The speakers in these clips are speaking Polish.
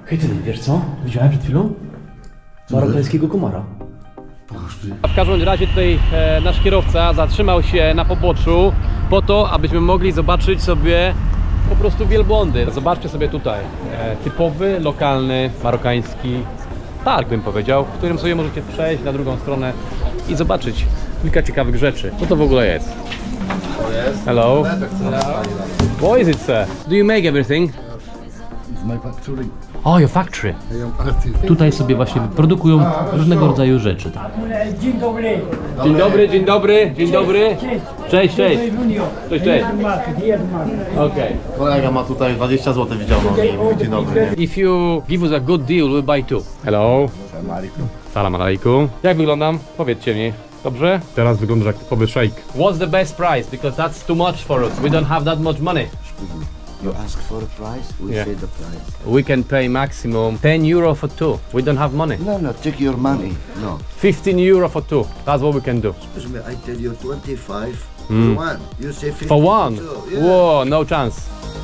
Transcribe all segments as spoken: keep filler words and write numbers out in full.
Hej ty, wiesz co? Widziałem przed chwilą marokańskiego komara. A w każdym razie tutaj e, nasz kierowca zatrzymał się na poboczu po to, abyśmy mogli zobaczyć sobie po prostu wielbłądy. Zobaczcie sobie tutaj e, typowy, lokalny, marokański targ, bym powiedział, w którym sobie możecie przejść na drugą stronę i zobaczyć kilka ciekawych rzeczy. Co to w ogóle jest? Hello. What is it, sir? Do you make everything? It's my factory. Oh, your factory. I am artist. Tutaj sobie właśnie produkują różnego rodzaju rzeczy. Tak. Dzień dobry. Dzień dobry, dzień dobry, dzień dobry. Cześć, cześć. Cześć, cześć. Okej. Kolega ma tutaj dwadzieścia złotych widział, no, dzień dobry. If you give us a good deal, we'll buy two. Hello. Salam alaikum. Jak wyglądam? Powiedzcie mi. Dobrze? Teraz wygląda jak typowy shake. What's the best price? Because that's too much for us. We don't have that much money. You ask for a price, we Yeah. say the price. We can pay maximum ten euro for two. We don't have money. No, no, take your money. No. fifteen euro for two. That's what we can do. Excuse me, I tell you twenty-five Mm. for one. You say fifty For one? two. Yeah. Whoa, no chance.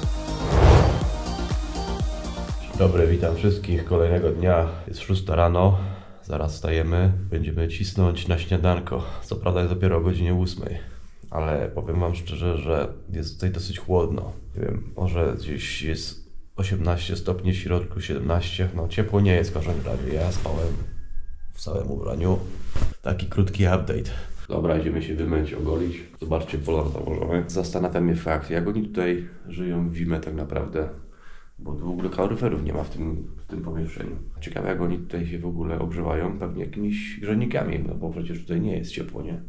Dzień dobry, witam wszystkich. Kolejnego dnia, jest szósta rano. Zaraz wstajemy, będziemy cisnąć na śniadanko. Co prawda jest dopiero o godzinie ósmej, ale powiem wam szczerze, że jest tutaj dosyć chłodno. Nie wiem, może gdzieś jest osiemnaście stopni, w środku siedemnaście. No ciepło nie jest w każdym razie. Ja spałem w całym ubraniu. Taki krótki update. Dobra, idziemy się wymyć, ogolić. Zobaczcie, polar założony. Zastanawia mnie fakt, jak oni tutaj żyją w zimę tak naprawdę. Bo w ogóle kaloryferów nie ma w tym, w tym pomieszczeniu. Ciekawe, jak oni tutaj się w ogóle ogrzewają, pewnie jakimiś grzejnikami, no bo przecież tutaj nie jest ciepło, nie?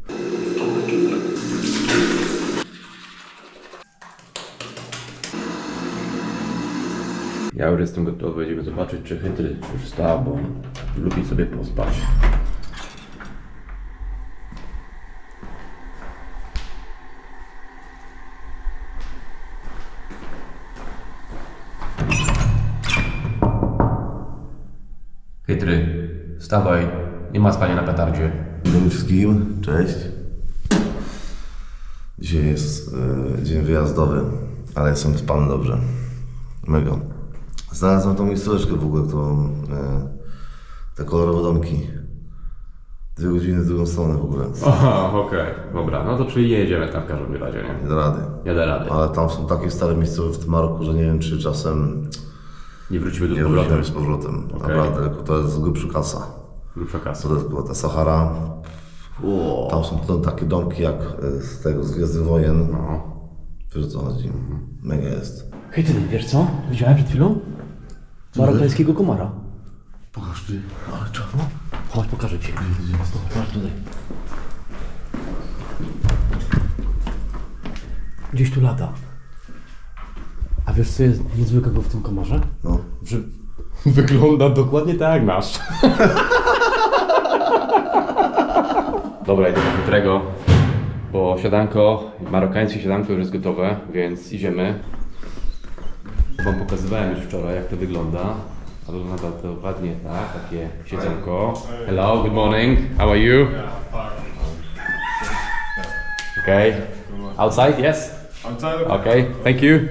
Ja już jestem gotowy, będziemy zobaczyć, czy chytry już wstał, bo lubi sobie pospać. Chytry, wstawaj, nie ma spania na petardzie. Dzień dobry wszystkim, cześć. Dzisiaj jest e, dzień wyjazdowy, ale jestem spany dobrze. Mega. Znalazłem tą miejscóweczkę w ogóle, którą, e, te kolorowe domki. Dwie godziny w drugą stronę w ogóle. Aha, okej, okay. Dobra, no to czyli jedziemy tam w każdym razie, nie? Nie da rady. Nie da rady. Ale tam są takie stare miejscowe w tym Maroku, że nie wiem, czy czasem Nie wrócimy tu z nie powrotem. wrócimy z powrotem. Okay. Naprawdę, tylko to jest grubsza kasa. Grubsza kasa. To jest była ta Sahara. Wow. Tam są potem takie domki jak e, z tego, z Gwiezdnych Wojen. No. Wiesz o co chodzi? Mega jest. Hej ty, wiesz co? Widziałem przed chwilą marokańskiego komara. Pokaż ty. Ale czemu? Chodź, pokażę ci. Chodź tutaj. Gdzieś tu lata. A wiesz co jest niezwykłego w tym komarze? No. Że Wygląda dokładnie tak jak nasz. Dobra, idę do chytrego, bo siadanko, marokańskie siadanko już jest gotowe, więc idziemy. Wam pokazywałem już wczoraj, jak to wygląda. A wygląda to ładnie, tak? Takie siedzonko. Hello, good morning. How are you? Okay. Outside, yes? Okay, thank you.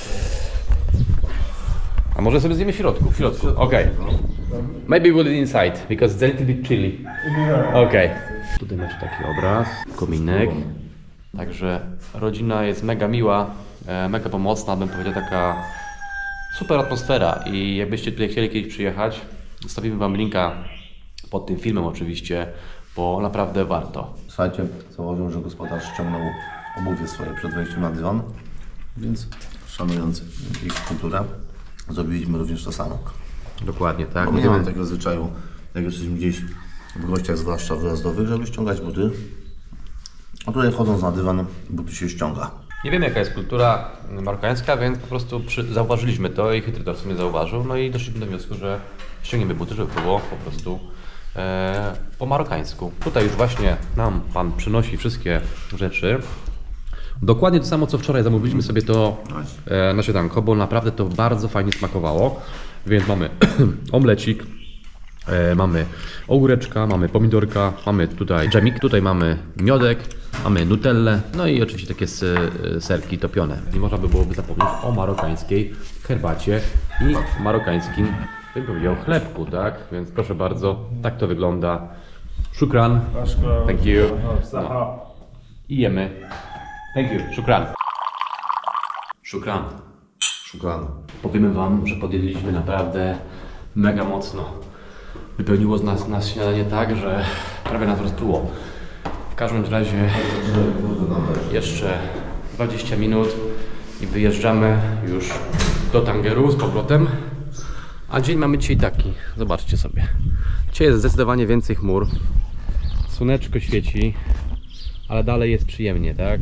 A może sobie zjemy w środku? W środku, okej. Maybe we'll eat inside, because it's a little bit chilly. Okej. Tutaj macie taki obraz, kominek. Także rodzina jest mega miła, e, mega pomocna, bym powiedział, taka super atmosfera. I jakbyście tutaj chcieli kiedyś przyjechać, zostawimy wam linka pod tym filmem oczywiście, bo naprawdę warto. Słuchajcie, założył, że gospodarz ściągnął obuwie swoje przed wejściem na dywan, więc szanując ich kulturę, zrobiliśmy również to samo. Dokładnie, tak. Bo my nie mamy takiego zwyczaju, jak jesteśmy gdzieś w gościach, zwłaszcza wyjazdowych, żeby ściągać buty. A tutaj wchodząc na dywan, buty się ściąga. Nie wiemy, jaka jest kultura marokańska, więc po prostu przy, zauważyliśmy to i chytry to w sumie zauważył. No i doszliśmy do wniosku, że ściągniemy buty, żeby było po prostu e, po marokańsku. Tutaj już właśnie nam pan przynosi wszystkie rzeczy. Dokładnie to samo, co wczoraj zamówiliśmy sobie to e, na śniadanko, bo naprawdę to bardzo fajnie smakowało. Więc mamy omlecik, e, mamy ogóreczka, mamy pomidorka, mamy tutaj dżemik, tutaj mamy miodek, mamy nutellę, no i oczywiście takie serki topione. Nie można by byłoby zapomnieć o marokańskiej herbacie i marokańskim bym powiedział, chlebku, tak? Więc proszę bardzo, tak to wygląda. Shukran. Thank you. No. I jemy. Thank you. Shukran. Shukran. Szukany. Powiemy wam, że podjedliśmy naprawdę mega mocno. Wypełniło z nas, nas śniadanie tak, że prawie nas rozpruło. W każdym razie jeszcze dwadzieścia minut i wyjeżdżamy już do Tangeru z powrotem. A dzień mamy dzisiaj taki, zobaczcie sobie. Dzisiaj jest zdecydowanie więcej chmur. Słoneczko świeci, ale dalej jest przyjemnie, tak?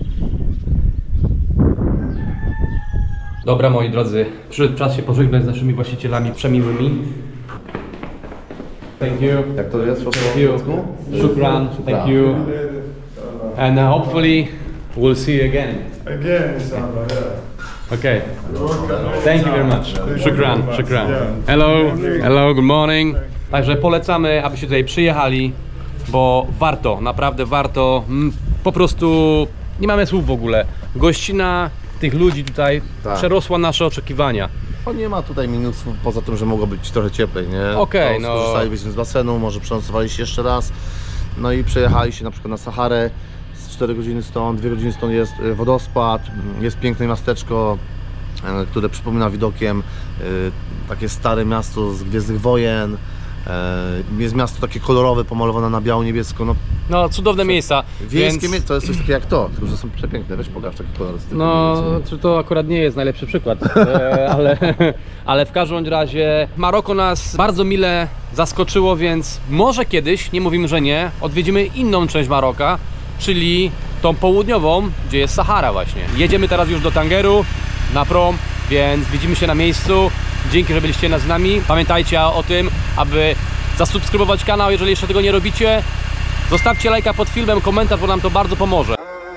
Dobra, moi drodzy, przyszedł czas się pożegnać z naszymi właścicielami przemiłymi. Thank you. Jak to jest? Thank you. Shukran. Thank you. And uh, hopefully we'll see you again. Again, inshallah, yeah. Okay. Thank you very much. Shukran. Shukran. Hello. Hello. Good morning. Także polecamy, abyście tutaj przyjechali, bo warto, naprawdę warto. Mm, Po prostu nie mamy słów w ogóle. Gościna tych ludzi tutaj Tak. przerosła nasze oczekiwania. O, nie ma tutaj minusów, poza tym, że mogło być trochę cieplej, nie? Okej, To no. Skorzystalibyśmy z basenu, może przenocowaliście jeszcze raz. No i przejechaliście na przykład na Saharę, z cztery godziny stąd, dwie godziny stąd jest y, wodospad, jest piękne miasteczko, y, które przypomina widokiem y, takie stare miasto z Gwiezdnych Wojen. Y, Jest miasto takie kolorowe, pomalowane na biało-niebiesko. No, No, cudowne miejsca. wiejskie więc... miejsce to jest coś takiego jak to, tylko że są przepiękne. Weź pokaż takie kolory. z tych No, widoków. czy to akurat nie jest najlepszy przykład, e, ale, ale w każdym razie Maroko nas bardzo mile zaskoczyło, więc może kiedyś, nie mówimy, że nie, odwiedzimy inną część Maroka, czyli tą południową, gdzie jest Sahara właśnie. Jedziemy teraz już do Tangeru na prom, więc widzimy się na miejscu. Dzięki, że byliście z nami. Pamiętajcie o tym, aby zasubskrybować kanał, jeżeli jeszcze tego nie robicie. Zostawcie lajka pod filmem, komentarz, bo nam to bardzo pomoże.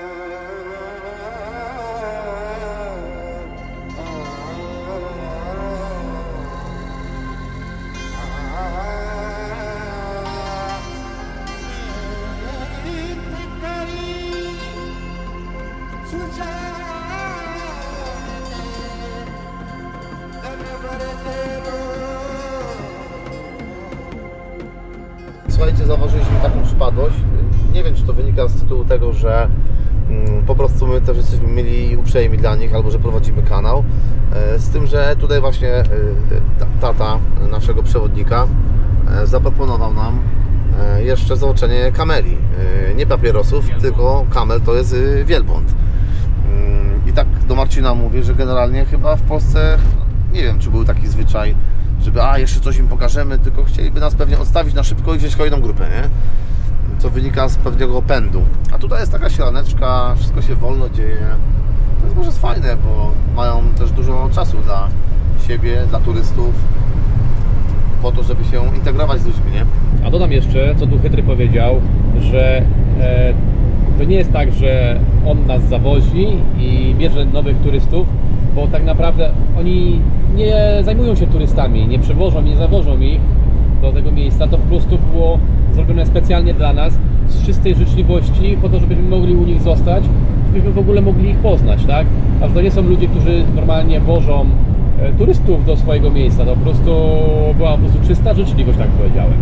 Słuchajcie, zauważyliśmy taką przypadłość. Nie wiem, czy to wynika z tytułu tego, że mm, po prostu my też jesteśmy mieli uprzejmi dla nich, albo że prowadzimy kanał. E, z tym, że tutaj właśnie e, tata naszego przewodnika e, zaproponował nam e, jeszcze zobaczenie kameli. E, nie papierosów, tylko kamel to jest e, wielbłąd. Mm, I tak do Marcina mówię, że generalnie chyba w Polsce, nie wiem, czy był taki zwyczaj, żeby a jeszcze coś im pokażemy, tylko chcieliby nas pewnie odstawić na szybko i wziąć kolejną grupę, nie? Co wynika z pewnego pędu. A tutaj jest taka sielaneczka, wszystko się wolno dzieje. To jest może fajne, bo mają też dużo czasu dla siebie, dla turystów, po to, żeby się integrować z ludźmi, nie? A dodam jeszcze, co tu Chytry powiedział, że e, to nie jest tak, że on nas zawozi i bierze nowych turystów, bo tak naprawdę oni nie zajmują się turystami, nie przywożą, nie zawożą ich do tego miejsca. To po prostu było zrobione specjalnie dla nas, z czystej życzliwości, po to, żebyśmy mogli u nich zostać, żebyśmy w ogóle mogli ich poznać, tak? A to nie są ludzie, którzy normalnie wożą e, turystów do swojego miejsca, to po prostu była po prostu czysta życzliwość, tak powiedziałem.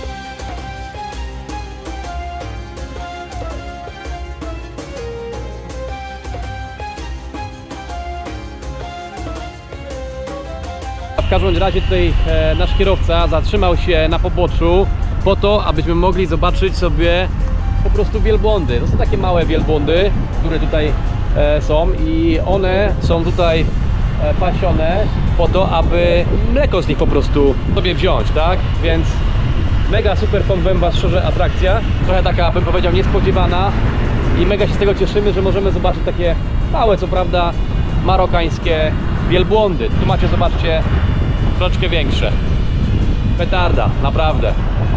W każdym razie tutaj e, nasz kierowca zatrzymał się na poboczu po to, abyśmy mogli zobaczyć sobie po prostu wielbłądy. To są takie małe wielbłądy, które tutaj e, są i one są tutaj e, pasione po to, aby mleko z nich po prostu sobie wziąć, tak? Więc mega super, powiem was szczerze, atrakcja. Trochę taka, bym powiedział, niespodziewana i mega się z tego cieszymy, że możemy zobaczyć takie małe, co prawda, marokańskie wielbłądy. Tu macie, zobaczcie, troszeczkę większe. Petarda, naprawdę.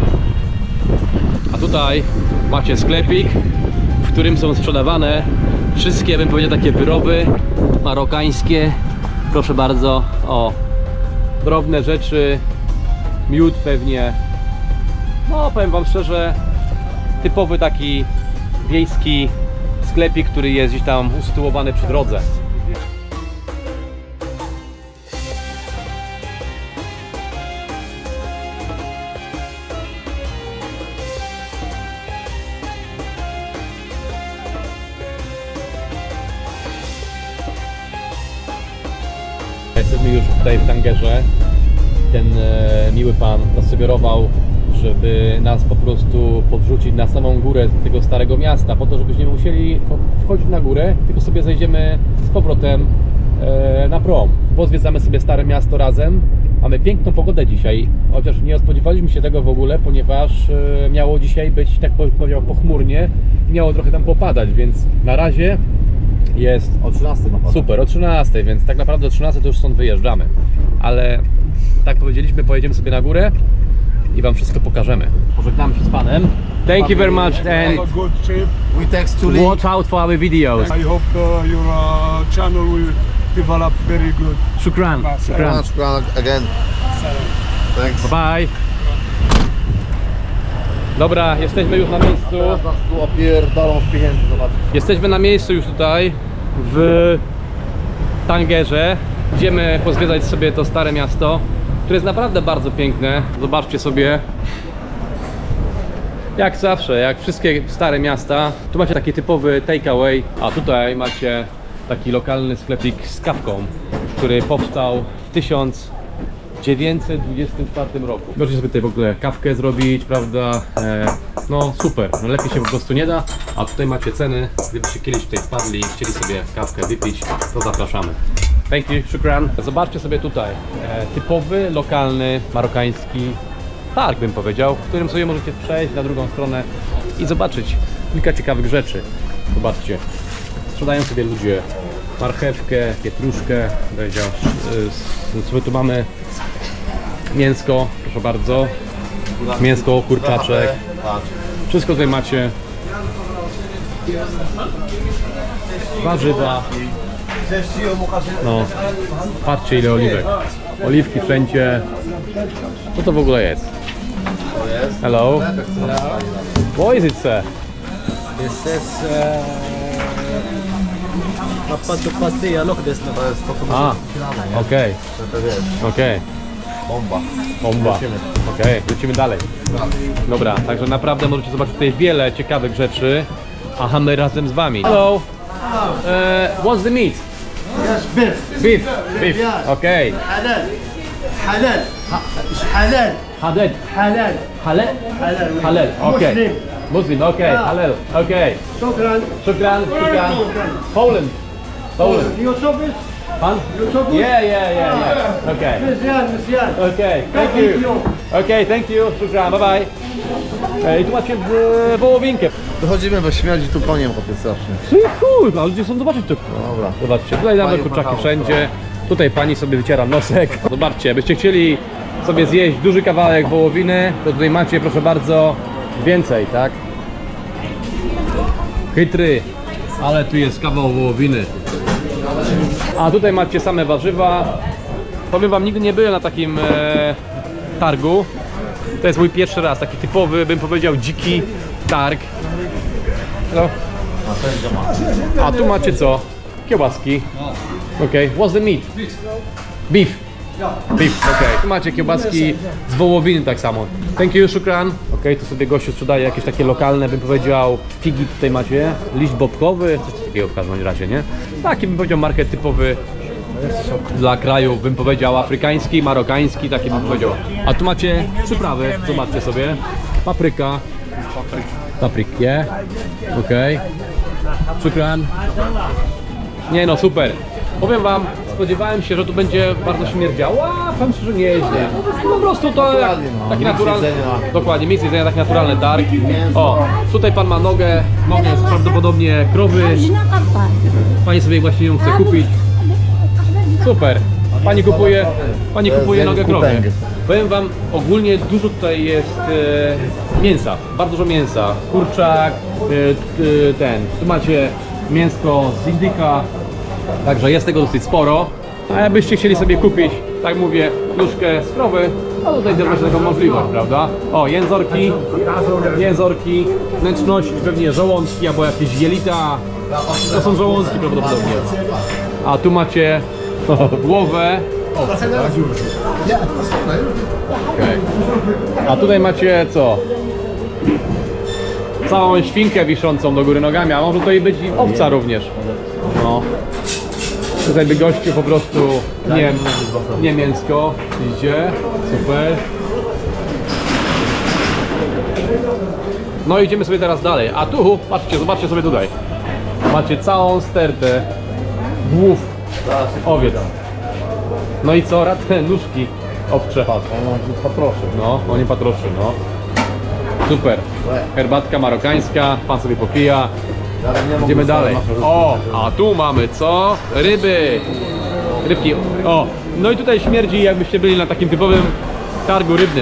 A tutaj macie sklepik, w którym są sprzedawane wszystkie, bym powiedział, takie wyroby marokańskie. Proszę bardzo, o, drobne rzeczy, miód pewnie. No, powiem wam szczerze, typowy taki wiejski sklepik, który jest gdzieś tam usytuowany przy drodze. jesteśmy już tutaj w Tangerze. Ten e, miły pan nas sugerował, żeby nas po prostu podrzucić na samą górę tego starego miasta, po to, żebyśmy nie musieli wchodzić na górę, tylko sobie zejdziemy z powrotem e, na prom. Pozwiedzamy sobie stare miasto razem. Mamy piękną pogodę dzisiaj, chociaż nie spodziewaliśmy się tego w ogóle, ponieważ e, miało dzisiaj być, tak powiedział, pochmurnie i miało trochę tam popadać, więc na razie jest O trzynastej ma pan. super, o trzynastej, więc tak naprawdę o trzynastej to już stąd wyjeżdżamy. Ale tak powiedzieliśmy, pojedziemy sobie na górę i wam wszystko pokażemy. Pożegnamy się z panem. Thank you very much and Have a good trip. We text to link. watch out for our videos. I hope uh, your uh, channel will develop very good. Shukran. Shukran. Again. Thanks. Bye. Dobra, jesteśmy już na miejscu. Teraz nas tu opierdolą w pieniędzy, zobaczcie. Jesteśmy na miejscu już tutaj w Tangerze. Idziemy pozwiedzać sobie to stare miasto, które jest naprawdę bardzo piękne. Zobaczcie sobie. Jak zawsze, jak wszystkie stare miasta, tu macie taki typowy takeaway, a tutaj macie taki lokalny sklepik z kawką, który powstał w tysiąc dziewięćset dwudziestym czwartym roku. Możecie sobie tutaj w ogóle kawkę zrobić, prawda? E, no super, no lepiej się po prostu nie da. A tutaj macie ceny, gdybyście kiedyś tutaj wpadli i chcieli sobie kawkę wypić, to zapraszamy. Thank you, shukran. Zobaczcie sobie tutaj, e, typowy, lokalny, marokański targ, bym powiedział, w którym sobie możecie przejść na drugą stronę i zobaczyć kilka ciekawych rzeczy. Zobaczcie, sprzedają sobie ludzie marchewkę, pietruszkę, powiedział, co my tu mamy? Mięsko, proszę bardzo, mięsko, kurczaczek, wszystko tutaj macie, warzywa, no, patrzcie ile oliwek, oliwki wszędzie, co to w ogóle jest? Hello, what is it, sir? This is Papato pastilla, look this now. A, okej, okej. Bomba. Bomba. Okej, okay, lecimy dalej. Dobra, także naprawdę możecie zobaczyć tutaj wiele ciekawych rzeczy, a my razem z wami. Hello. Uh, what's the meat? Yes, beef. Beef. Beef. Okej. Halal. Halal. Halal. Halal. Halal. Halal. Halal. Halal. Okej. Muslim. Muslim. Okej. Halal. Okej. Shukran. Shukran. Shukran. Poland. Poland. You Soviet? Pan? You Soviet? Yeah, yeah, yeah, yeah. Okej. Messian, Messian. Okay, thank you. Okay, thank you. Shukran, bye bye. E, I tu macie e, wołowinkę. Wychodzimy, bo śmierdzi tu koniem chłopie strasznie. Ty chuj, ale ludzie chcą zobaczyć to. Dobra. Zobaczcie, tutaj mamy Pani kurczaki machało, wszędzie. Tutaj pani sobie wyciera nosek. Zobaczcie, byście chcieli sobie zjeść duży kawałek wołowiny, to tutaj macie, proszę bardzo, więcej, tak? Chytry, ale tu jest kawał wołowiny. A tutaj macie same warzywa. Powiem wam, nigdy nie byłem na takim e, targu. To jest mój pierwszy raz, taki typowy, bym powiedział, dziki targ. No. A tu macie co? Kiełbaski. Okej, okay. What's the meat? Beef. Beef, okej. Okay. Tu macie kiełbaski z wołowiny tak samo. Thank you, shukran. Okej, okay, tu sobie gościu sprzedaje jakieś takie lokalne, bym powiedział, figi tutaj macie. Liść bobkowy, coś takiego w każdym razie, nie? Taki bym powiedział market typowy dla krajów, bym powiedział, afrykański, marokański, taki bym powiedział. A tu macie przyprawy, zobaczcie sobie. Papryka. Paprykę. Okej. Okay. Shukran. Nie no, super. Powiem wam, spodziewałem się, że tu będzie bardzo śmierdziało, a powiem szczerze, nie jest, nie. No po prostu to jak, taki naturalny, dokładnie, miejsce jedzenia, taki naturalny targ. O, tutaj pan ma nogę, nogę jest prawdopodobnie krowy. Pani sobie właśnie ją chce kupić. Super. Pani kupuje, pani kupuje nogę krowy. Powiem wam, ogólnie dużo tutaj jest e, mięsa, bardzo dużo mięsa. Kurczak, e, e, ten, tu macie mięsko z indyka. Także jest tego dosyć sporo, a jakbyście chcieli sobie kupić, tak mówię, nóżkę z krowy, a tutaj też macie taką możliwość, prawda? O, jęzorki, jęzorki, wnętrzności, pewnie żołądki albo jakieś jelita, to są żołądki prawdopodobnie. A tu macie głowę, owcy, tak? Okay. A tutaj macie co? Całą świnkę wiszącą do góry nogami, a może tutaj być i owca również. No. Tutaj by gościu po prostu Nie, nie mięsko, idzie, super. No idziemy sobie teraz dalej, a tu, patrzcie, zobaczcie sobie tutaj. Macie całą stertę głów owiec. No i co, te nóżki owcze. Patroszy. No, oni patroszy, no. Super. Herbatka marokańska, pan sobie popija. Idziemy dalej. O, a tu mamy co? Ryby. Rybki. O, no i tutaj śmierdzi, jakbyście byli na takim typowym targu rybnym.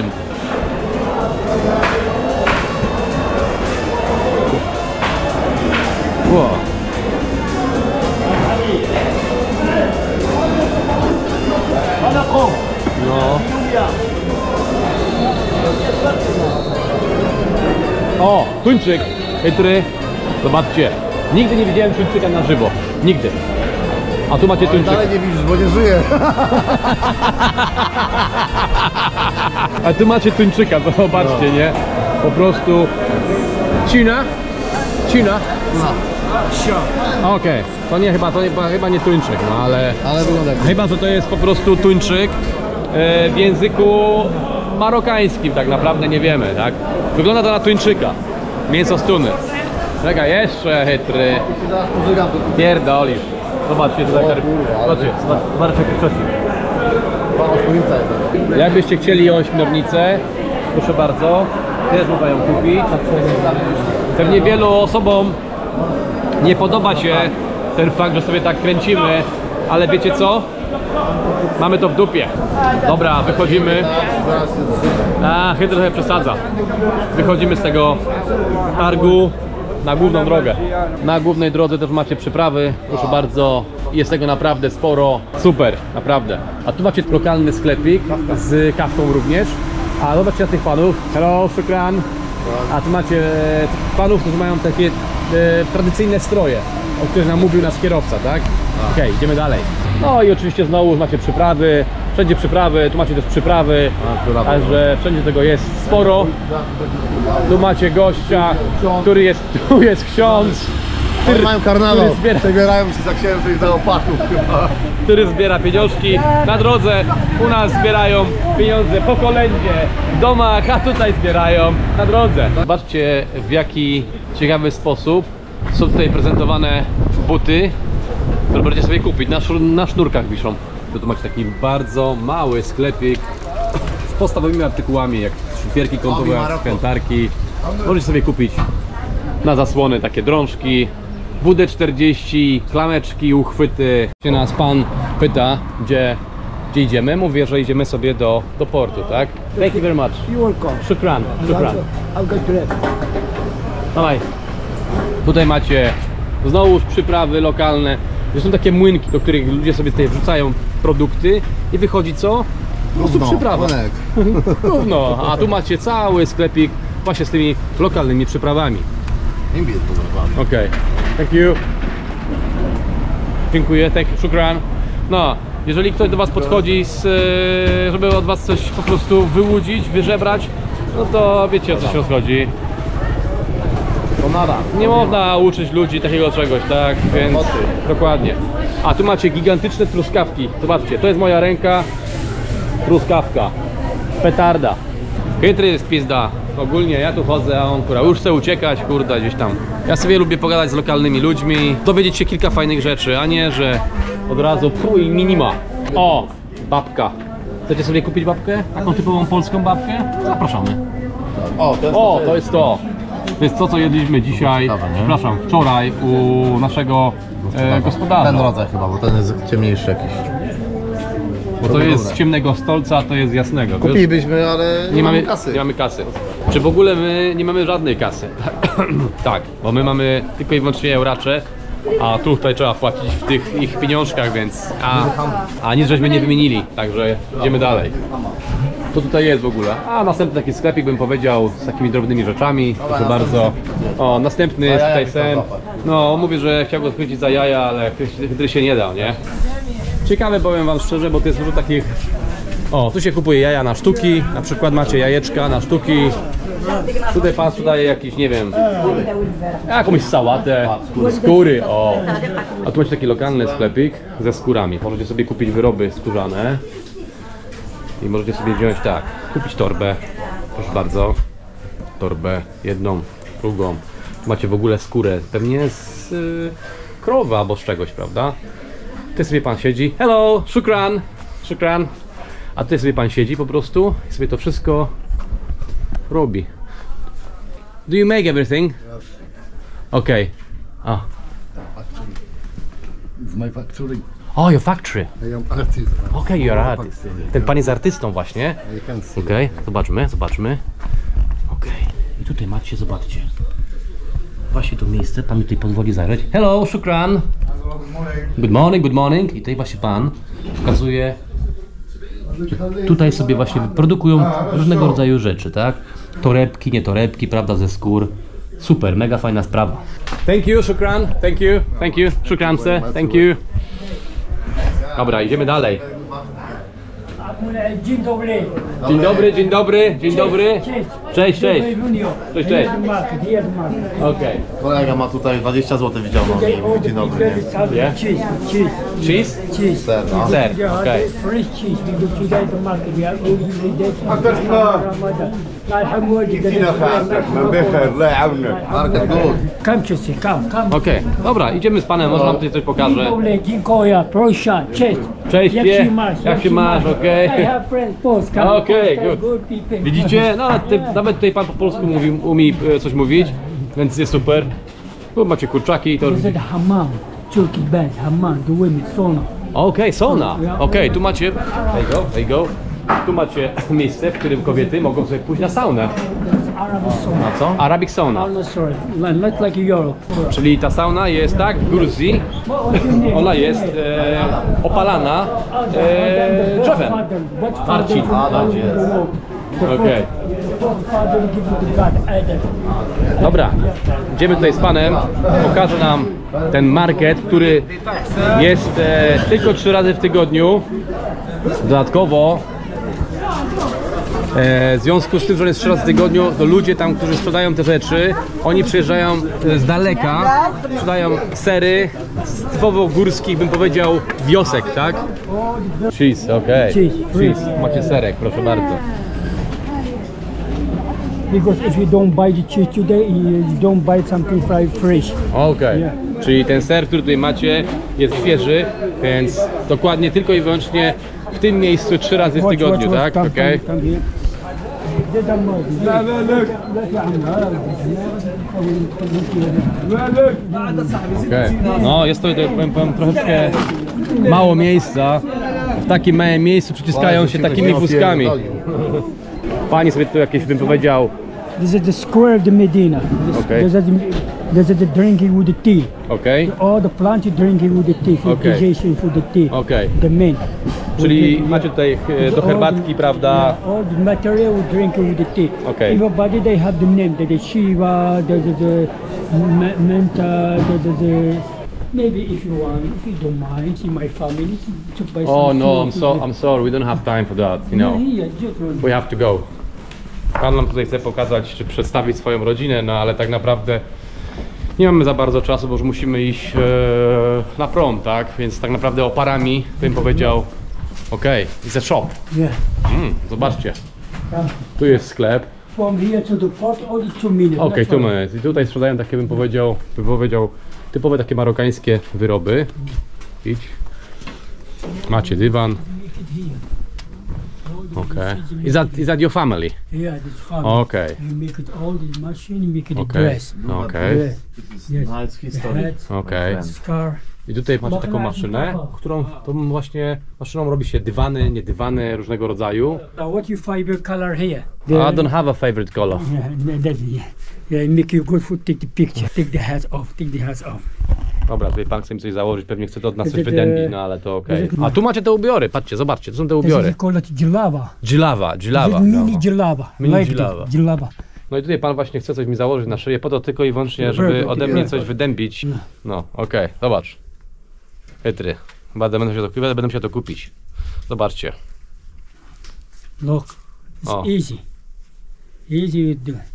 Wow. No. O, tuńczyk, chytry. Zobaczcie, nigdy nie widziałem tuńczyka na żywo. Nigdy. A tu macie tuńczyk. Dalej nie widzisz, bo nie żyje. A tu macie tuńczyka, to zobaczcie, nie? Po prostu Cina? Cina? No. Okej, to nie chyba, to nie, chyba nie tuńczyk, no ale... Ale wygląda jak... Chyba, że to jest po prostu tuńczyk e, w języku marokańskim, tak naprawdę nie wiemy, tak? Wygląda to na tuńczyka. Mięso z tuny. Czekaj, jeszcze chytry. Pierdolisz. Zobaczcie tutaj. Zobaczcie, zobaczcie jakiś Jakbyście chcieli ośmiornicę, proszę bardzo, też można ją kupić. Pewnie wielu osobom nie podoba się ten fakt, że sobie tak kręcimy, ale wiecie co? Mamy to w dupie. Dobra, wychodzimy. A, chytry trochę przesadza. Wychodzimy z tego targu na główną drogę. Na głównej drodze też macie przyprawy, proszę bardzo. Jest tego naprawdę sporo. Super, naprawdę. A tu macie lokalny sklepik z kawką również. A zobaczcie na tych panów. Hello, shukran. A tu macie panów, którzy mają takie e, tradycyjne stroje, o których nam mówił nasz kierowca, tak? Okej, okay, idziemy dalej. No i oczywiście znowu macie przyprawy. Wszędzie przyprawy, tu macie też przyprawy, także wszędzie tego jest sporo. Tu macie gościa, który jest, tu jest ksiądz, Który mają karnawał, który zbiera, przebierają się za księży i za opatów chyba. który zbiera pieniążki na drodze. U nas zbierają pieniądze po kolędzie, w domach, a tutaj zbierają na drodze. Zobaczcie, w jaki ciekawy sposób są tutaj prezentowane buty, które będziecie sobie kupić. Na, sznur na sznurkach wiszą. Tu macie taki bardzo mały sklepik z podstawowymi artykułami, jak szlifierki kątowe, krętarki. Możecie sobie kupić na zasłony takie drążki, W D czterdzieści, klameczki, uchwyty. Się nas pan pyta, gdzie, gdzie idziemy. Mówię, że idziemy sobie do, do portu, tak? Thank you very much. You welcome. Shukran, shukran. I'll go to it. Dawaj. Tutaj macie znowu przyprawy lokalne. To są takie młynki, do których ludzie sobie tutaj wrzucają produkty i wychodzi co? Po prostu przyprawa. Gówno. A tu macie cały sklepik właśnie z tymi lokalnymi przyprawami. Imbir podawany. Okej, okay. Thank you. Dziękuję, thank you, shukran. No, jeżeli ktoś do was podchodzi, z, żeby od was coś po prostu wyłudzić, wyżebrać, no to wiecie, o co się rozchodzi. Nie można uczyć ludzi takiego czegoś, tak? Więc dokładnie. A tu macie gigantyczne truskawki. Zobaczcie, to jest moja ręka. Truskawka. Petarda. Chytry jest pizda. Ogólnie ja tu chodzę, a on kurwa już chce uciekać, kurde, gdzieś tam. Ja sobie lubię pogadać z lokalnymi ludźmi, dowiedzieć się kilka fajnych rzeczy, a nie, że od razu puj, minima. O, babka. Chcecie sobie kupić babkę? Taką typową polską babkę? Zapraszamy. O, to jest O, to jest to. To jest to, co jedliśmy dzisiaj, przepraszam, wczoraj u naszego e, gospodarza. Ten rodzaj chyba, bo ten jest ciemniejszy jakiś. Bo to jest z ciemnego stolca, to jest z jasnego. wiesz? Kupilibyśmy, ale nie, Nie mamy mamy kasy. Nie mamy kasy. Czy w ogóle my nie mamy żadnej kasy? Tak, bo my mamy tylko i wyłącznie euracze, a tutaj trzeba płacić w tych ich pieniążkach, więc a, a nic żeśmy nie wymienili, także idziemy dalej. Co tutaj jest w ogóle? A następny taki sklepik, bym powiedział, z takimi drobnymi rzeczami, proszę bardzo. O, następny jest tutaj sen. No, mówię, że chciał go chwycić za jaja, ale chytry się nie dał, nie? Ciekawe, powiem wam szczerze, bo to jest dużo takich O, tu się kupuje jaja na sztuki, na przykład macie jajeczka na sztuki. Tutaj pan sprzedaje jakiś, nie wiem, jakąś sałatę, skóry, o. A tu macie taki lokalny sklepik ze skórami. Możecie sobie kupić wyroby skórzane. I możecie sobie wziąć tak, kupić torbę, proszę bardzo. Torbę, jedną, drugą. Tu macie w ogóle skórę, pewnie z y, krowy albo z czegoś, prawda? Tutaj sobie pan siedzi, hello, shukran, shukran. A tutaj sobie pan siedzi po prostu i sobie to wszystko robi. Do you make everything? Okay. Oh. It's my factory. Oh, your factory. I am artist. Okay, you're artist. Ten pan jest artystą właśnie. I can see. Okej, okay. Zobaczmy, zobaczmy. Okej. Okay. I tutaj macie, zobaczcie. Właśnie to miejsce, pan mi tutaj pozwoli zagrać. Hello, shukran. Good morning, good morning. I tutaj właśnie pan pokazuje. Tutaj sobie właśnie produkują różnego rodzaju rzeczy, tak? Torebki, nie torebki, prawda, ze skór. Super, mega fajna sprawa. Thank you, shukran. Thank you, thank you, shukran, sir. Thank you. Dobra, idziemy dalej. Dzień dobry. Dzień dobry, dzień dobry, dzień dobry. Cześć, cześć. Cześć, cześć. Okej. Kolega ma tutaj dwadzieścia złotych, widział no. Dzień dobry. Yeah? Cheese, cheese. Cheese? Cheese. Ser, no. Ser, okej. Fresh cheese. We go to the market. We are Market good. Come, Chelsea, come, come. Okej, dobra, idziemy z panem, może nam tutaj coś pokażę. Dzień dziękuję, proszę, cześć. Cześć, Jak pie. się masz? Jak się masz, okej. I have friends, Poles, come. Okej, good. Good people. Widzicie? No, nawet, ty, nawet tutaj pan po polsku mówi, umie e, coś mówić, więc jest super. Tu macie kurczaki i to... This is the hammam, Turkish band, hammam, the women, sauna. Okej, sauna. Okej, tu macie... There you go, there you go. Tu macie miejsce, w którym kobiety mogą sobie pójść na saunę. Arabic sauna. Na co? Arabic sauna. Oh, no, sorry, not like Europe. Czyli ta sauna jest tak w Gruzji, ona jest e, opalana e, drzewem. Marcin. Okej. Dobra, idziemy tutaj z panem, pokaże nam ten market, który jest e, tylko trzy razy w tygodniu. Dodatkowo E, w związku z tym, że on jest trzy razy w tygodniu, to ludzie tam, którzy sprzedają te rzeczy, oni przyjeżdżają z daleka, sprzedają sery z typowo górskich, bym powiedział, wiosek, tak? Cheese, okej. Okay. Cheese. Macie serek, proszę bardzo. Because if you don't buy the cheese today, you don't buy something fried fresh. Okej. Okay. Czyli ten ser, który tutaj macie, jest świeży, więc dokładnie tylko i wyłącznie w tym miejscu trzy razy w tygodniu, tak? Okej. Okay. No, jest to, powiem, powiem, troszeczkę mało miejsca. W takim małym miejscu przyciskają się takimi wózkami. Pani sobie tu jakieś, bym powiedział... This is the square of the Medina. This, Okay. This is the, this is the drinking with the tea. Okej. All the plants are drinking with the tea, for Okay. digestion, for the tea. Okej. The main. Czyli macie tutaj e, do herbatki, prawda? Yeah, all the material we drink with the tea. Okay. Everybody they have the name. The, the Shiva, the the, the me- Menta, the, the the. Maybe if you want, if you don't mind, in my family to buy some. Oh no, I'm food so to- I'm sorry, we don't have time for that, you know. Yeah, yeah, just one. We have to go. Pan nam tutaj chce pokazać, czy przedstawić swoją rodzinę, no ale tak naprawdę nie mamy za bardzo czasu, bo już musimy iść e, na prom, tak? Więc tak naprawdę oparami bym powiedział, okej, okay, it's a shop. Yeah. Mm, zobaczcie, tu jest sklep. From here to the port, only two minutes. Okej, That's tu all. mamy. I tutaj sprzedają takie, bym powiedział, bym powiedział, typowe takie marokańskie wyroby. Idź. Macie dywan. Okay. Is that is that your family? Yeah, this family. Okay. You make it all this machine, you make it a Okay. dress. Okay. Yeah. Yes. Nice The history. hat, Okay. scar. I tutaj macie taką maszynę, którą tą właśnie maszyną robi się dywany, nie dywany różnego rodzaju. Now what you favorite color here? I don't have a favorite color. Yeah, that, yeah. Yeah, make you good food, take the picture, take the hats off, take the hats off. Dobra, tutaj pan chce mi coś założyć, pewnie chce to od nas coś Is it, wydębić, uh, no ale to okej. is it- A tu macie te ubiory, patrzcie, zobaczcie, to są te This ubiory. is called jalaba. Dżilawa, dżilawa. This is mini jalaba. Mini like jalaba. This, jalaba. No i tutaj pan właśnie chce coś mi założyć na szyję, po to tylko i wyłącznie, żeby ode mnie coś wydębić. No, okej, zobacz. Chytry. Chyba będę musiał to, będę musiał to kupić. Zobaczcie. Look, it's Oh. easy. Easy to do.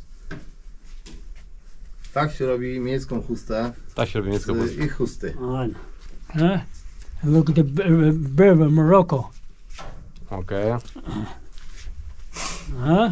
Tak się robi miejską chustę Tak się robi niemiecko. z ich chusty. On. Huh? Look at the b- Berber Morocco. Okej. Huh?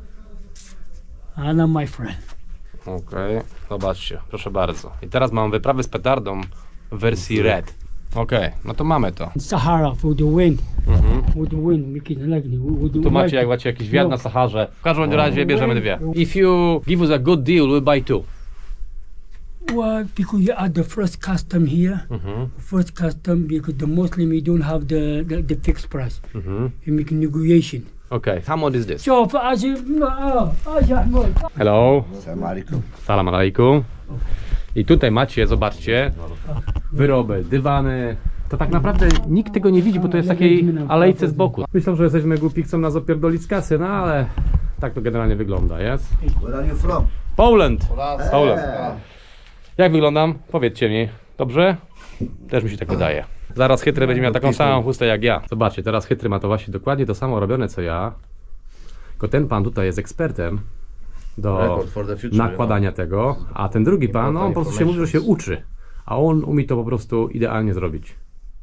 Anna, my friend. Okej, zobaczcie, proszę bardzo. I teraz mam wyprawę z petardą w wersji red. Okej, no to mamy to. Sahara for the wind. Mhm. For the wind, we can like with the Tu macie, like- jak macie jakiś wiatr na No. Saharze. W każdym razie bierzemy dwie. If you give us a good deal, we'll buy two. Well, because you are the first custom here. Mhm. First custom because the Muslim you don't have the the, the fixed price. Mhm. You make negotiation. Okej, how much is this? So for as you no, oh, as you Hello. Salam alaikum. Salam alaikum. I tutaj macie, zobaczcie, wyroby, dywany. To tak naprawdę nikt tego nie widzi, bo to jest w takiej alejce z boku. Myślą, że jesteśmy głupi, chcą nas opierdolić z kasy, no ale tak to generalnie wygląda, jest? Where are you from? Poland! Poland. Jak wyglądam? Powiedzcie mi. Dobrze? Też mi się tak wydaje. Zaraz Chytry będzie miał taką samą chustę jak ja. Zobaczcie, teraz Chytry ma to właśnie dokładnie to samo robione co ja. Tylko ten pan tutaj jest ekspertem do Record for the future, nakładania tego, a ten drugi pan, no, on po prostu się mówi, że się uczy. A on umie to po prostu idealnie zrobić.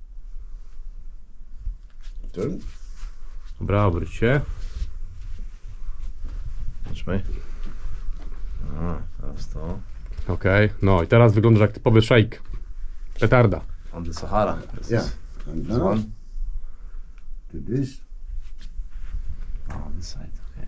Dobra, obróć się. Zobaczmy. A, teraz to. Okej, no i teraz wygląda jak typowy shake. Petarda. On the Sahara. This Yeah. is- And this now one. to this. Oh, on this side, okay.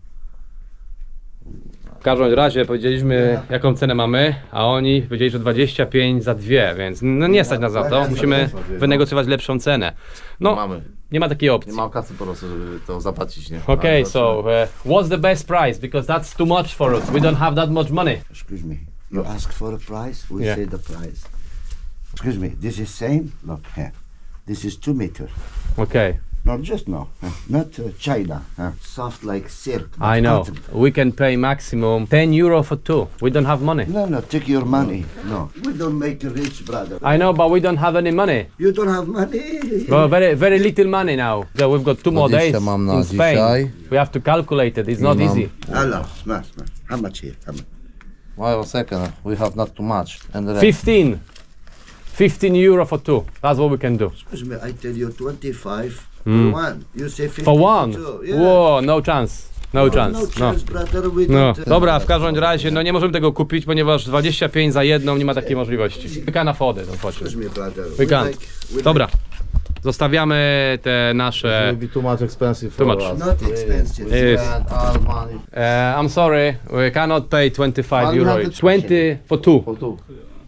W każdym razie powiedzieliśmy jaką cenę mamy, a oni powiedzieli, że dwadzieścia pięć za dwie, więc no nie stać nas za to, musimy wynegocjować lepszą cenę. No, Mamy. nie ma takiej opcji. Nie mam kasy po prostu, żeby to zapłacić, nie? Okay, Ale so uh, what's the best price? Because that's too much for us. We don't have that much money. Excuse me. You ask for a price, we Yeah. say the price. Excuse me, this is same? Look here. This is two meter. Okay, No, just no. huh? Not uh, China. huh? Soft like silk. I know. cotton. We can pay maximum ten euro for two. We don't have money. No, no, take your money. No, we don't make you rich, brother. I know, but we don't have any money. You don't have money. Well, very, very little money now. So we've got two more days dwadzieścia mam na in Spain. dzisiaj. We have to calculate it. It's not mam- easy. Allah, smash, smash. How much here? How much? Wait a second, we have not too much. And the rest. Fifteen. Fifteen euro for two. That's what we can do. Excuse me, I tell you twenty-five Mm. for one. You say fifty For one? two. Yeah. Whoa, no chance. No No chance. No. chance, brother. We No, don't, uh, dobra, w każdym razie, no nie możemy tego kupić, ponieważ dwadzieścia pięć za jedną nie ma takiej możliwości. We can afford it, unfortunately. Excuse me, brother. We can't. like- we Dobra, zostawiamy te nasze... Will be too much expensive Too for much. us. Not expensive. We Yes. spend our money Uh, I'm sorry, we cannot pay twenty-five But we euro have each. the- twenty for two. for two.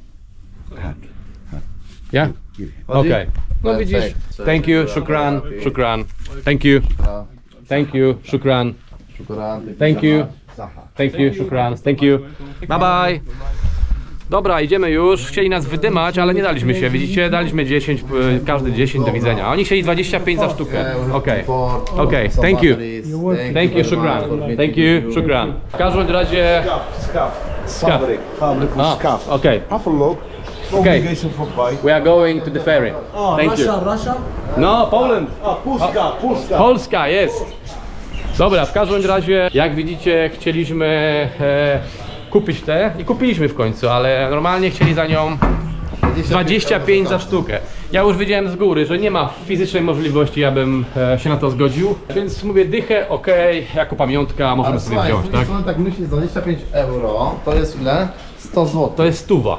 Yeah? Okay. No Perfect. widzisz. Thank you, shukran, shukran. Thank you, thank you, shukran. Shukran. Thank you. Thank you, shukran. Thank you. Bye bye. Dobra, idziemy już. Chcieli nas wydymać, ale nie daliśmy się. Widzicie, daliśmy dziesięć, y, każdy dziesięć do widzenia. A oni chcieli dwadzieścia pięć za sztukę. Okej. Okej, thank you. Thank you, shukran. Thank you, shukran. W każdym razie... Skaf. Fabric Ah, scarf. okay. Have a look. No Okay. obligation for buy. We are going to the ferry. Thank you. Russia? No, Poland. Ah, Polska, Polska. Polska, jest. Dobra, w każdym razie, jak widzicie, chcieliśmy e, kupić te i kupiliśmy w końcu, ale normalnie chcieli za nią dwadzieścia pięć za sztukę. Ja już wiedziałem z góry, że nie ma fizycznej możliwości, abym e, się na to zgodził, więc mówię dychę, okej, jako pamiątka możemy Ale sobie słuchaj, wziąć, tak? tak? tak myślisz, dwadzieścia pięć euro to jest ile? sto złotych. To jest stuwa.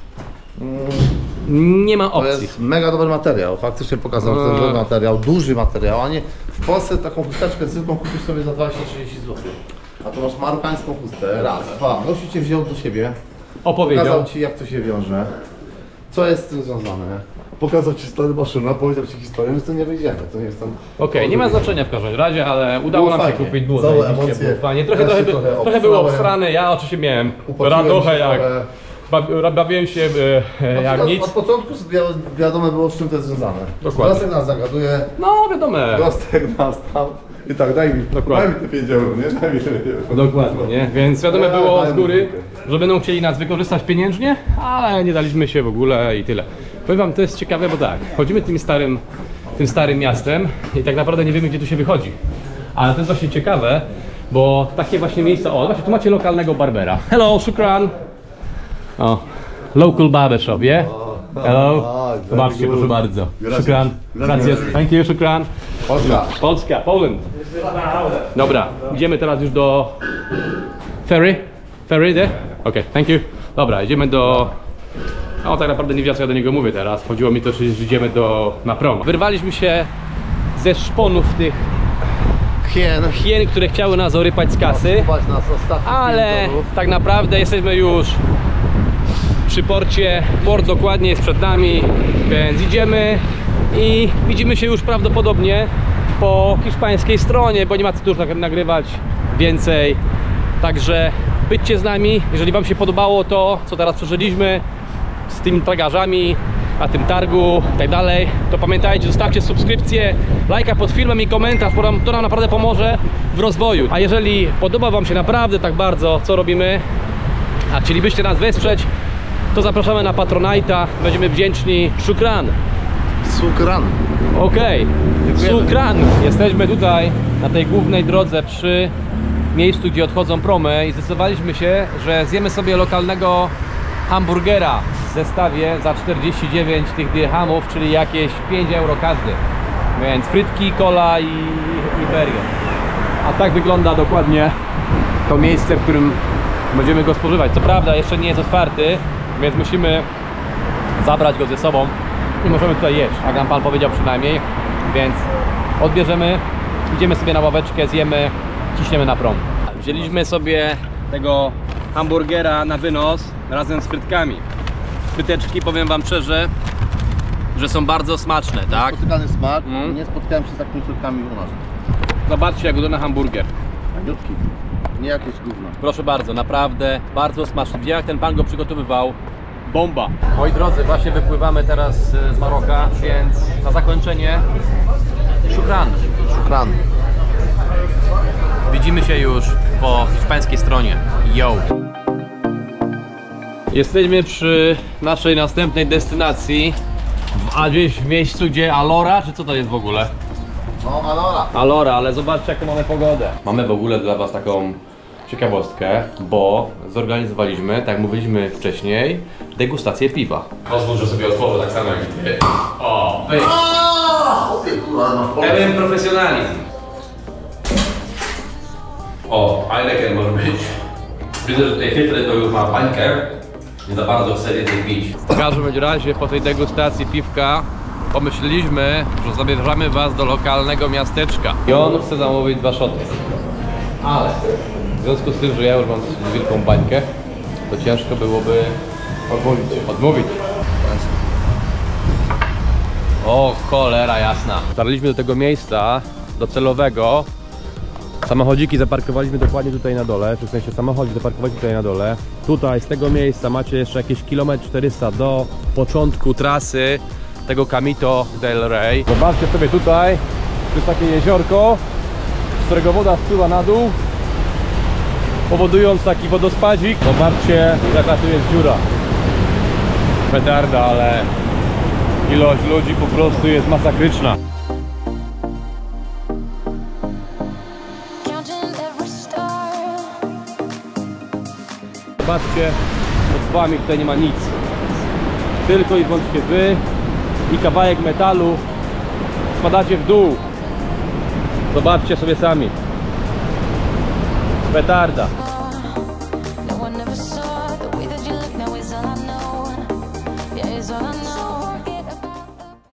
Nie ma To opcji. jest mega dobry materiał, faktycznie pokazał, że to jest dobry materiał, duży materiał, a nie w Polsce taką chusteczkę zwykłą kupisz sobie za dwadzieścia trzydzieści złotych. A tu masz marokańską chustę, raz, dwa, gościu cię wziął do siebie, Opowiedział. pokazał ci jak to się wiąże, co jest z tym związane, pokazał ci stary maszyna, powiedział ci historię, więc to nie wyjdziemy, to nie jest tam... Okej, nie ma znaczenia w każdym razie, ale udało Było nam się fajnie. kupić, było Całe zajebiście, emocje. było fajnie. Trochę, Ja trochę, się by, trochę trochę było obsrałem. obsrane, ja oczywiście miałem Upatrzyłem radochę się jak, trochę. bawi, bawiłem się e, jak od, nic. Od początku wi- wiadomo było, z czym to jest związane. Dokładnie. Gostek nas zagaduje, No wiadomo. Gostek nas tam i tak, daj mi, Dokładnie. daj mi te pięć euro, nie? Daj mi te pięć euro. Dokładnie, nie? Więc wiadomo Ja, było daj z mi góry, dwójkę. że będą chcieli nas wykorzystać pieniężnie, ale nie daliśmy się w ogóle i tyle. Powiem wam, to jest ciekawe, bo tak, chodzimy tym starym, tym starym miastem i tak naprawdę nie wiemy, gdzie tu się wychodzi. Ale to jest właśnie ciekawe, bo takie właśnie miejsca, o właśnie tu macie lokalnego barbera. Hello, shukran. O, local barber shop, yeah? Hello. Zobaczcie, proszę bardzo. Shukran. Gracias. Thank you, shukran. Polska. Polska, Poland. Dobra, idziemy teraz już do ferry. Ferry, there? Ok, thank you. Dobra, idziemy do... No tak naprawdę nie wiem, co ja do niego mówię teraz. Chodziło mi to, że idziemy do... na prom. Wyrwaliśmy się ze szponów tych Hien. hien, które chciały nas orypać z kasy. Nas ostatnich Ale tak naprawdę jesteśmy już przy porcie. Port dokładnie jest przed nami, więc idziemy i widzimy się już prawdopodobnie po hiszpańskiej stronie, bo nie ma co tu już nagrywać więcej. Także byćcie z nami, jeżeli wam się podobało to, co teraz przeżyliśmy z tymi tragarzami, na tym targu i tak dalej, to pamiętajcie, zostawcie subskrypcję, lajka pod filmem i komentarz, bo nam, to nam naprawdę pomoże w rozwoju. A jeżeli podoba wam się naprawdę tak bardzo, co robimy, a chcielibyście nas wesprzeć, to zapraszamy na Patronite'a, będziemy wdzięczni. Shukran. Sukran. Okej, okay. Shukran. Jesteśmy tutaj na tej głównej drodze przy miejscu, gdzie odchodzą promy i zdecydowaliśmy się, że zjemy sobie lokalnego hamburgera w zestawie za czterdzieści dziewięć tych dirhamów, czyli jakieś pięć euro każdy. Więc frytki, cola i, i burger. A tak wygląda dokładnie to miejsce, w którym będziemy go spożywać. Co prawda jeszcze nie jest otwarty, więc musimy zabrać go ze sobą i możemy tutaj jeść. Tak nam pan powiedział przynajmniej, więc odbierzemy, idziemy sobie na ławeczkę, zjemy, ciśniemy na prom. Wzięliśmy sobie tego hamburgera na wynos razem z frytkami. Fryteczki, powiem wam szczerze, że są bardzo smaczne, tak? Spotykany smak, Mm. nie spotkałem się z takimi frytkami u nas. Zobaczcie, jak wygląda hamburger. Taniutki, nie jakieś gówno. Proszę bardzo, naprawdę bardzo smaczny. Widziałem, jak ten pan go przygotowywał. Bomba! Moi drodzy, właśnie wypływamy teraz z Maroka, więc na zakończenie shukran. Szukran. Widzimy się już po hiszpańskiej stronie. Yo! Jesteśmy przy naszej następnej destynacji, a gdzieś w miejscu, gdzie Alora, czy co to jest w ogóle? No, Alora. Alora, ale zobaczcie, jaką mamy pogodę. Mamy w ogóle dla was taką ciekawostkę, bo zorganizowaliśmy, tak jak mówiliśmy wcześniej, degustację piwa. Pozwól, że sobie otworzę tak samo jak ty. O, wyjdź. Pełen profesjonalizm. O, Heineken może być. Widzę, że tutaj filtry to już ma bańkę. Nie za bardzo chcę więcej pić. W każdym razie po tej degustacji piwka pomyśleliśmy, że zabierzemy was do lokalnego miasteczka. I on chce zamówić dwa szoty. Ale w związku z tym, że ja już mam wielką bańkę, to ciężko byłoby odmówić. odmówić. O, cholera jasna. Dotarliśmy do tego miejsca docelowego. Samochodziki zaparkowaliśmy dokładnie tutaj na dole, w sensie samochodzik zaparkowaliśmy tutaj na dole. Tutaj z tego miejsca macie jeszcze jakieś kilometr czterysta do początku trasy tego Camino del Rey. Zobaczcie sobie tutaj, to jest takie jeziorko, z którego woda spływa na dół, powodując taki wodospadzik. Zobaczcie, jaka tu jest dziura. Petarda, ale ilość ludzi po prostu jest masakryczna. Zobaczcie, pod wami tutaj nie ma nic. Tylko i wyłącznie wy i kawałek metalu. Spadacie w dół. Zobaczcie sobie sami. Petarda. No one ever saw the way that you look now is all I know. Yeah, it's all I know.